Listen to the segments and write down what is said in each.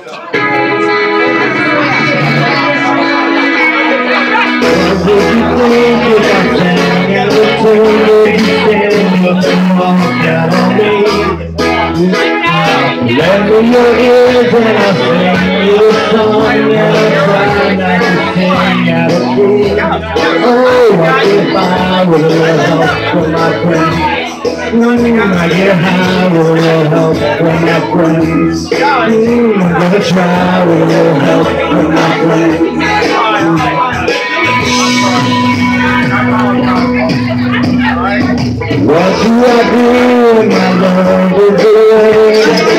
Lend me your ears and I'll sing you a song, and I'll try not to sing out of key. Oh, what if I with a little help from my friends? I get high with a little help from my friends. I'm gonna try with a little help from my friends. What do I do when my love is away?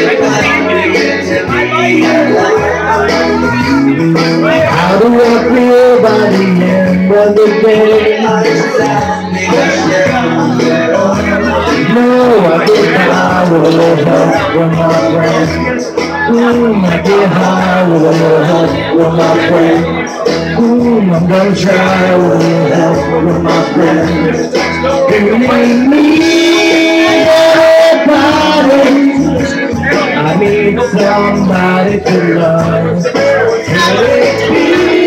How do I feel by the end of the day? No, I get high with a little help from my friends. I get high with a little help from my friends. I'm gonna try with a little help from my friends. Do you need me, everybody? I need somebody to love. Take me,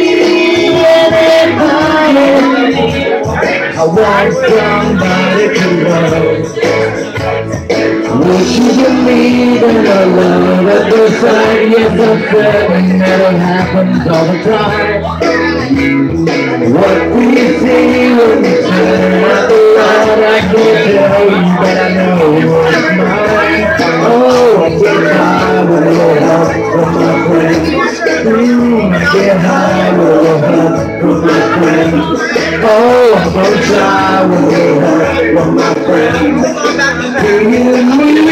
anybody. I want somebody to love. Would you believe in the love at first sight? Yes, I'm certain that it happens all the time. What we see when we turn out the light, I can't tell you, but I know it's mine. Oh, I get high with a little help from my friends. I get high with a little help from my friends. Oh, I'm gonna try with a little help from my friends. Do you need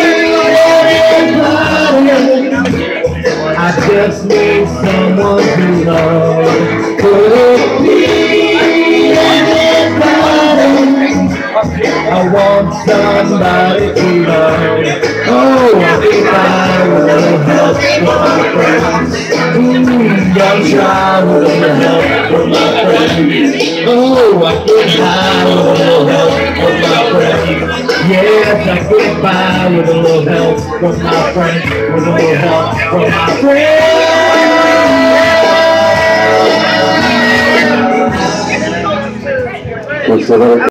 anybody? I just need someone to love. Could it be anybody? I want somebody to love. Oh, I'll be fine with a little help from my friends. Don't try with a little help from my friends. Oh, I get high with a little help from my friends. Yes, I get by with a little help from my friends. With a little help from my friends. What's the